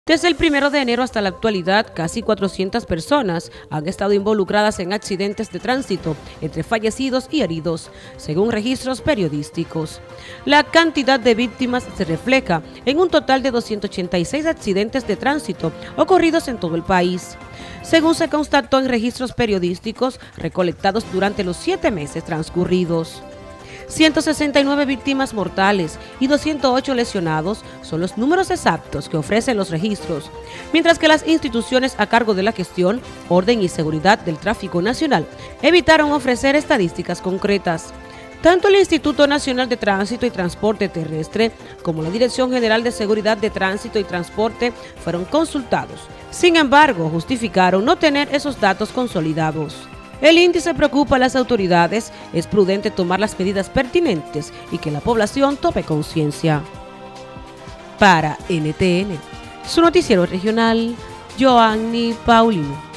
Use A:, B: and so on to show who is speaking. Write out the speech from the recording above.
A: Desde el 1 de enero hasta la actualidad, casi 400 personas han estado involucradas en accidentes de tránsito, entre fallecidos y heridos, según registros periodísticos. La cantidad de víctimas se refleja en un total de 286 accidentes de tránsito ocurridos en todo el país, según se constató en registros periodísticos recolectados durante los 7 meses transcurridos. 169 víctimas mortales y 208 lesionados son los números exactos que ofrecen los registros, mientras que las instituciones a cargo de la gestión, orden y seguridad del tráfico nacional evitaron ofrecer estadísticas concretas. Tanto el Instituto Nacional de Tránsito y Transporte Terrestre como la Dirección General de Seguridad de Tránsito y Transporte fueron consultados. Sin embargo, justificaron no tener esos datos consolidados. El índice preocupa a las autoridades, es prudente tomar las medidas pertinentes y que la población tome conciencia. Para NTN, su noticiero regional, Joanny Paulino.